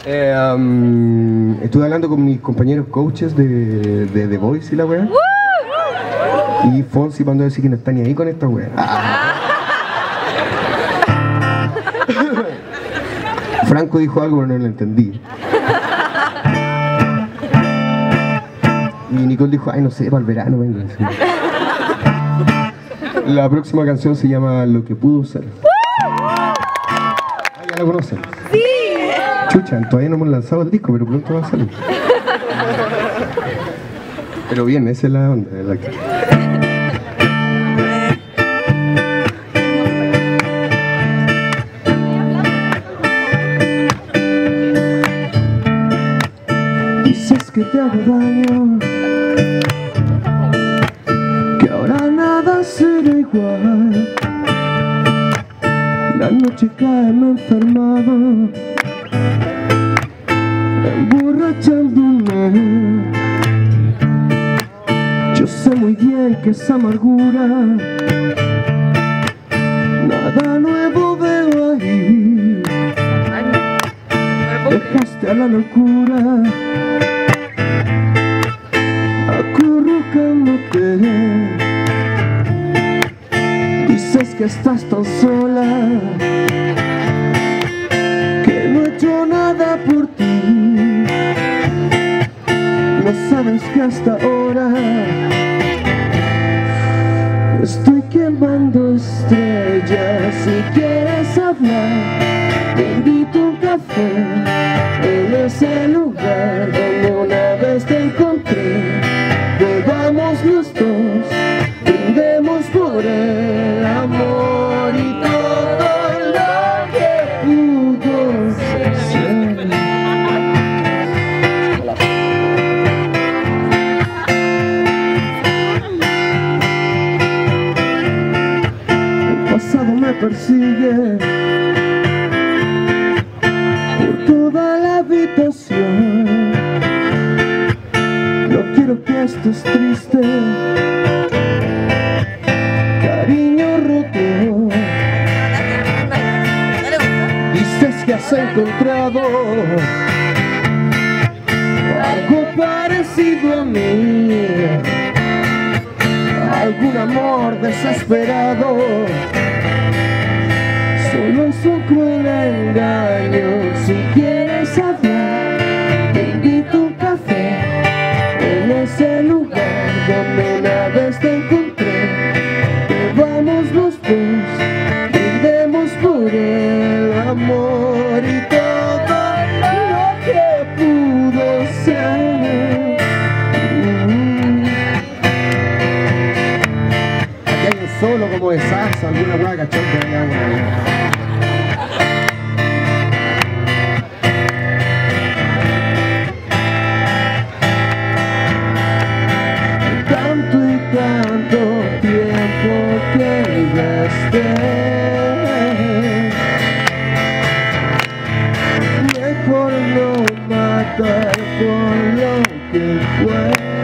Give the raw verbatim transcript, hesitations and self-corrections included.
Eh, um, estuve hablando con mis compañeros coaches de, de The Voice y la weá. Y Fonsi mandó a decir que no está ni ahí con esta weá. Franco dijo algo pero no lo entendí. Y Nicole dijo, ay no sé, para el verano venga. La próxima canción se llama Lo que pudo ser. Ah, ya la conocen. Sí. Chucha, todavía no hemos lanzado el disco, pero pronto va a salir. Pero bien, esa es la onda. La que... Dices que te hago daño, que ahora nada será igual. La noche cae, me he enfermado, emborrachándome. Yo sé muy bien que esa amargura nada nuevo veo ahí. Dejaste a la locura acurrucándote. Dices que estás tan sola, que no he hecho nada por ti. No sabes que hasta ahora estoy quemando estrellas. Si quieres hablar, te invito a un café en ese lugar donde una vez te encontré. Bebamos los dos, brindemos por el amor y todo lo que pudo ser. El pasado me persigue por toda la habitación. No quiero que estés triste, cariño roto. Dices que has encontrado algo parecido a mí, algún amor desesperado. Solo es un cruel engaño. Si quieres hablar, te invito a un café en ese lugar donde una vez te encontré. Bebamos los dos, brindemos por el amor y todo lo que pudo ser. Mm. Aquí hay un solo como de salsa, alguna hueá cachonda de agua. Tanto y tanto tiempo que gasté, mejor no matar por lo que fue.